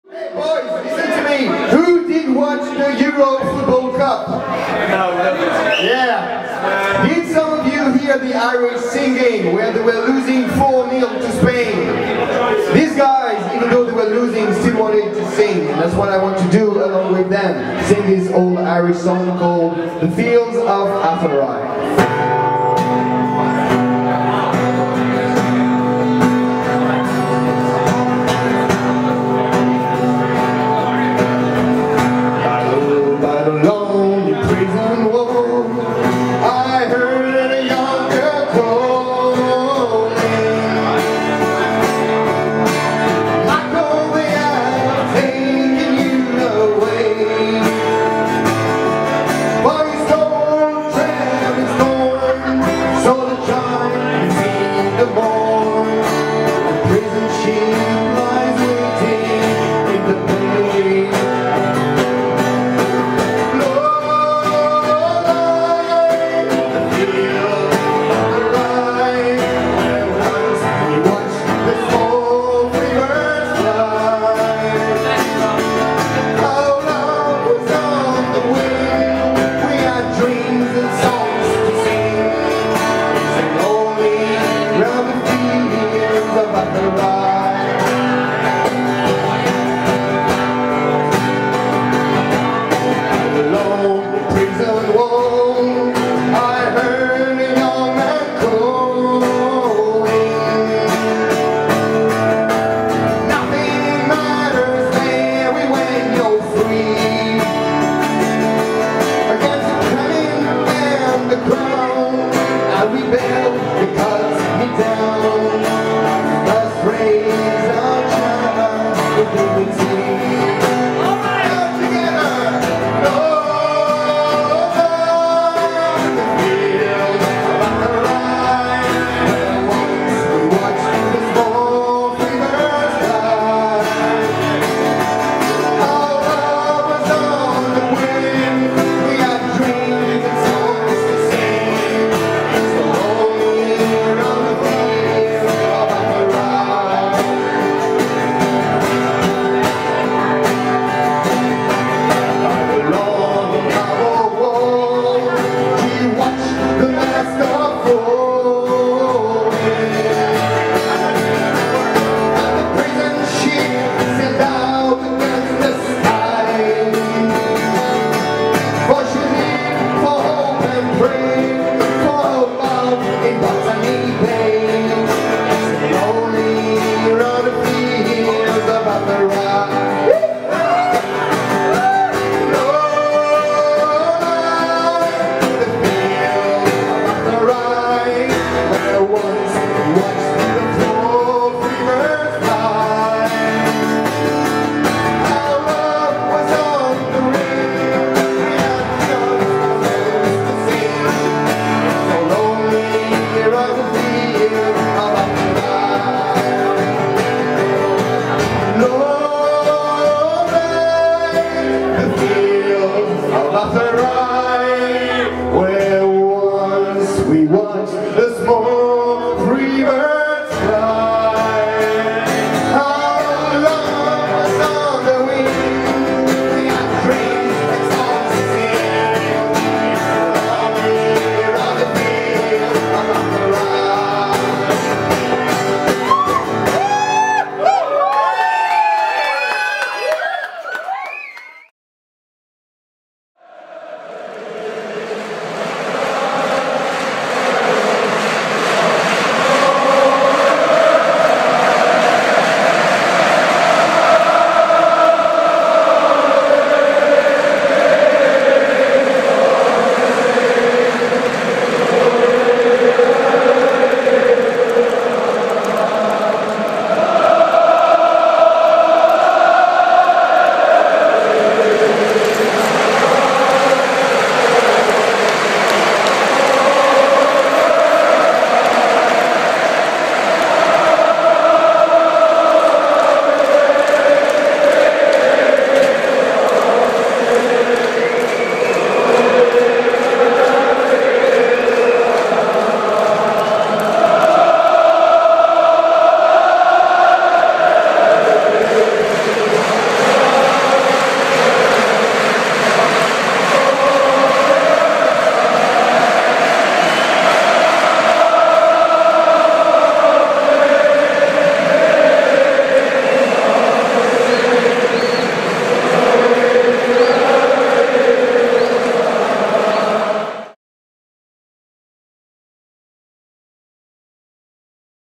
Hey boys, listen to me. Who did watch the Euro Football Cup? No. Yeah. Did some of you hear the Irish singing where they were losing 4-0 to Spain? These guys, even though they were losing, still wanted to sing. And that's what I want to do along with them. Sing this old Irish song called The Fields of Athenry. Because he down, let's raise our child.